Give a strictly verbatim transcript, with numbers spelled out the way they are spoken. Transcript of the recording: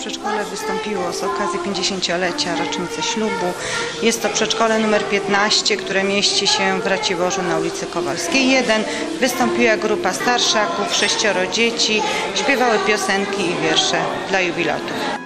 przedszkole wystąpiło z okazji pięćdziesięciolecia rocznicy ślubu. Jest to przedszkole numer piętnaście, które mieści się w Raciborzu na ulicy Kowalskiej jeden. Wystąpiła grupa starszaków, sześcioro dzieci, śpiewały piosenki i wiersze dla jubilatów.